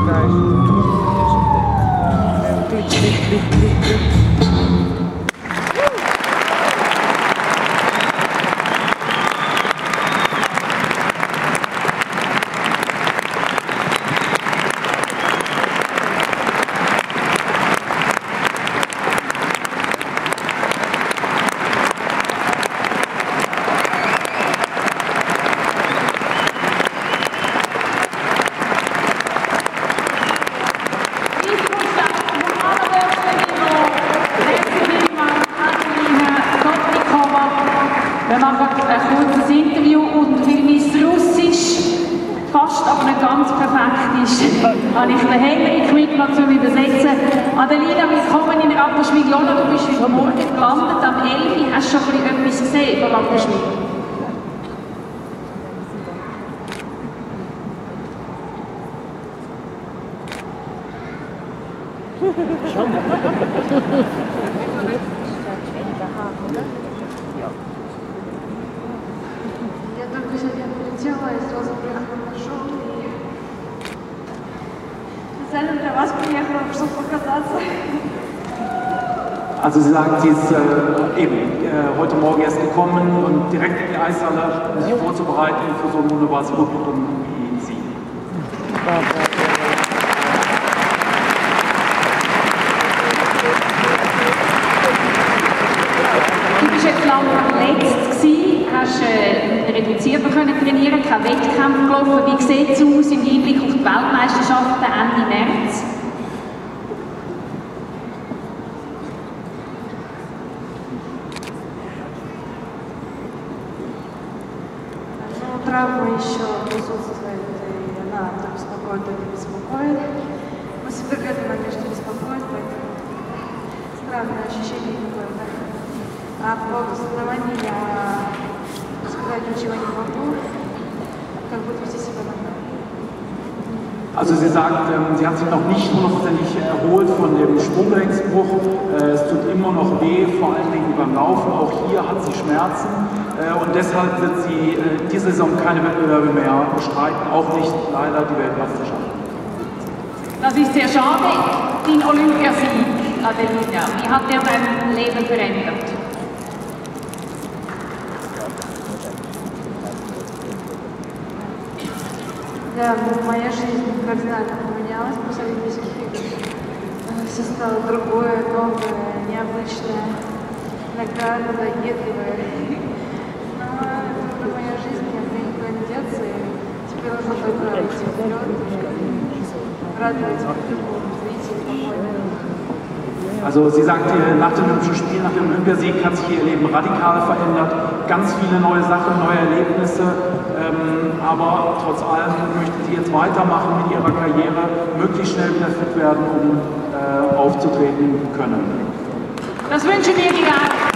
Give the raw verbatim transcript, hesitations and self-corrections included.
Wir machen ein kurzes Interview und weil mein Russisch fast, aber nicht ganz perfekt ist, habe ich den Henrik mitgenommen zum Übersetzen. Adelina, willkommen in Rapperswil-Jona. Du bist heute Morgen gelandet am elf Uhr. Hast du schon etwas gesehen von Rapperswil? Schon. Я только сегодня прилетела и сразу приехала на шоу. Специально для вас приехала, чтобы показаться. Also Sie sagen, sie ist äh, eben äh, heute Morgen erst gekommen und direkt in die Eishalle, um sich vorzubereiten für so ein wunderbares Publikum wie Sie. Du bist jetzt lange verletzt gewesen, hast äh, reduziert können trainieren, kein Wettkampf gelaufen. Wie sieht es aus im Hinblick auf die Weltmeisterschaften Ende März? Но травма еще присутствует, и она то беспокоит, то не беспокоит. Мы себя к этому, конечно, беспокоит, поэтому странное ощущение какое-то. А по поводу соревнований я сказать ничего не могу, как буду вести себя нормально. Also sie sagt, ähm, sie hat sich noch nicht hundertprozentig erholt von dem Sprunggelenksbruch. Äh, es tut immer noch weh, vor allen Dingen beim Laufen. Auch hier hat sie Schmerzen äh, und deshalb wird sie äh, diese Saison keine Wettbewerbe mehr bestreiten, auch nicht leider die Weltmeisterschaft. Das ist sehr schade. Dein Olympiasieg, Adelina, wie hat der dein Leben verändert? Да, моя жизнь кардинально поменялась после Олимпийских игр. Все стало другое, новое, необычное, иногда надоедливое. Но это моя жизнь, я мне никуда не деться, и теперь нужно только идти вперед, радовать публику, зрителей, спокойно. Also sie sagt, nach dem Olympischen Spiel, nach dem Olympiasieg hat sich ihr Leben radikal verändert, ganz viele neue Sachen, neue Erlebnisse, ähm, aber trotz allem möchte sie jetzt weitermachen mit ihrer Karriere, möglichst schnell wieder fit werden, um äh, aufzutreten können. Das wünschen wir dir.